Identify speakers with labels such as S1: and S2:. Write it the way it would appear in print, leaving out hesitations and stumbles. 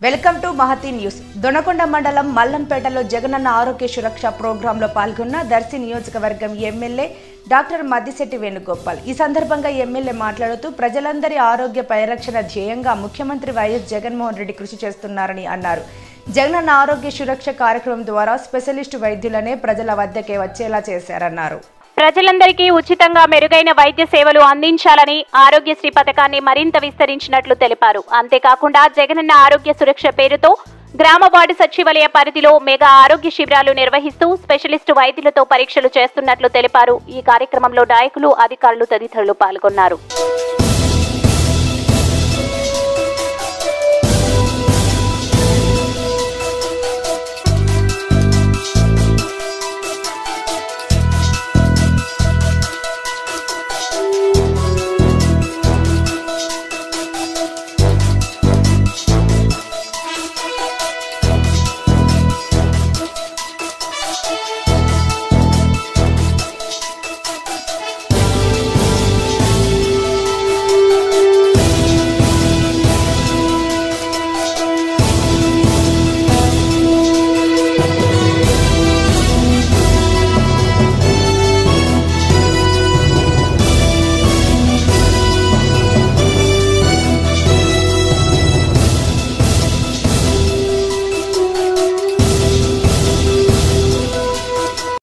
S1: Welcome to Mahathi news. Donakonda మండలం మల్లంపేటలో జగనన్న ఆరోగ్య సురక్ష ప్రోగ్రాంలో పాల్గొన్న దర్శి నియోజకవర్గం ఎమ్మెల్యే డాక్టర్ మద్దిశెట్టి వేణుగోపాల్. ఈ సందర్భంగా ఎమ్మెల్యే మాట్లాడుతూ ప్రజలందరి ఆరోగ్య పరిరక్షణ ధ్యేయంగా ముఖ్యమంత్రి వైఎస్ జగన్మోహన్ రెడ్డి కృషి చేస్తున్నారని అన్నారు. జగనన్న ఆరోగ్య సురక్ష కార్యక్రమం ద్వారా స్పెషలిస్టు వైద్యులనే ప్రజల వద్దకే వచ్చేలా చేశారన్నారు.
S2: ప్రజలందరికీ ఉచితంగా మెరుగైన వైద్య సేవలు అందించాలని ఆరోగ్యశ్రీ పథకాన్ని మరింత విస్తరించినట్లు తెలిపారు. అంతేకాకుండా జగనన్న ఆరోగ్య సురక్ష పేరుతో గ్రామ వార్డు సచివాలయ పరిధిలో మెగా ఆరోగ్య శిబిరాలు నిర్వహిస్తూ స్పెషలిస్టు వైద్యులతో పరీక్షలు చేస్తున్నట్లు తెలిపారు. ఈ కార్యక్రమంలో నాయకులు, అధికారులు తదితరులు పాల్గొన్నారు.